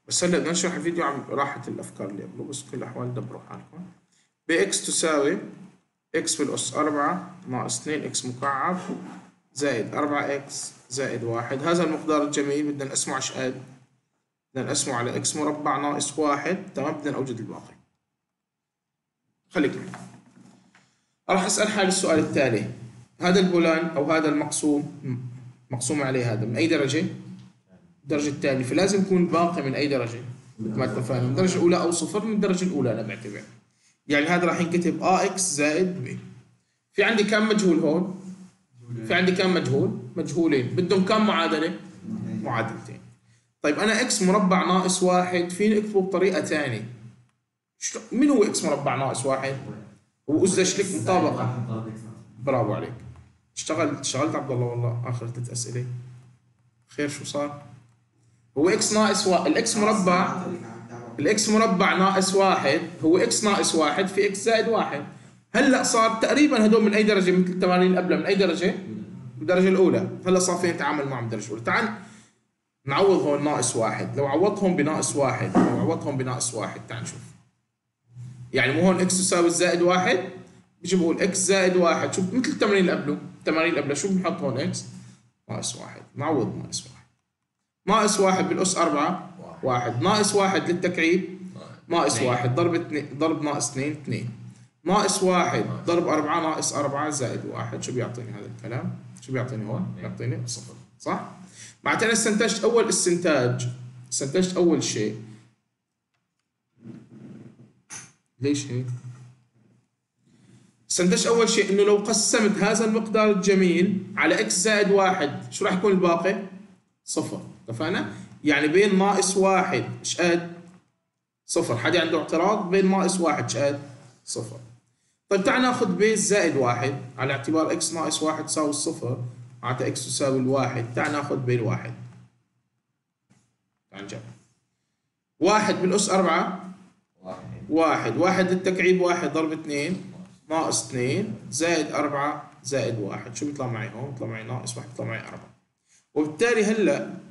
بس هلا بدنا نشرح الفيديو عن راحة الأفكار اللي قبله، بس بكل الأحوال دبروا حالكم. بإكس تساوي إكس بالأس 4 ناقص 2 إكس مكعب زائد 4 إكس زائد 1. هذا المقدار الجميل بدنا نقسمه على شقد؟ بدنا نقسمه على إكس مربع ناقص 1. تمام، بدنا نوجد الباقي. خليك معي. راح أسأل حالي السؤال التالي: هذا البولان أو هذا مقسوم عليه هذا من أي درجة؟ الدرجة الثانية، فلازم يكون باقي من أي درجة؟ مثل ما اتفقنا من الدرجة الأولى أو صفر. من الدرجة الأولى أنا بعتبر، يعني هذا راح ينكتب إكس زائد ب. في عندي كم مجهول هون؟ في عندي كم مجهول؟ مجهولين، بدهم كم معادلة؟ معادلتين. طيب أنا إكس مربع ناقص 1 فيني أكتبه بطريقة ثانية. من هو إكس مربع ناقص 1؟ هو أزدش لك مطابقة. برافو عليك، اشتغلت عبد الله والله. آخر 3 أسئلة خير. شو صار؟ هو إكس ناقص الإكس مربع ناقص 1 هو إكس ناقص 1 في إكس زائد 1. هلا صار تقريبا هدول من أي درجة؟ مثل التمارين اللي قبلها من أي درجة؟ من الدرجة الأولى. هلا صار فينا نتعامل معهم بالدرجة الأولى. تعال نعوض هون ناقص 1. لو عوضتهم بناقص 1 تعال نشوف. يعني مو هون إكس تساوي زائد 1، بيجي بقول إكس زائد 1. شوف مثل التمرين اللي قبله، شو بنحط هون؟ إكس ناقص 1. نعوض ناقص 1. ناقص 1 بالأس 4 1. ناقص 1 للتكعيب ناقص 1 ضرب ناقص 2 ناقص 1 ضرب 4 ناقص 4 زائد 1. شو بيعطيني هذا الكلام؟ شو بيعطيني هون؟ بيعطيني صفر، صح؟ معناتها أنا استنتجت أول شيء. ليش هيك؟ استنتجت أول شيء إنه لو قسمت هذا المقدار الجميل على إكس زائد 1 شو راح يكون الباقي؟ صفر. اتفقنا؟ يعني بين ناقص 1 ايش قد؟ صفر. حد عنده اعتراض؟ بين ناقص 1 ايش قد؟ صفر. طيب تعال ناخذ بيز زائد 1 على اعتبار إكس ناقص 1 تساوي الصفر، معناتها إكس تساوي الواحد. تعال ناخذ بين 1. تعال نجرب. 1 بالأس 4 1 للتكعيب 1 ضرب 2 ناقص 2 زائد 4 زائد 1. شو بيطلع معي هون؟ بيطلع معي ناقص 1، بيطلع معي 4. وبالتالي هلا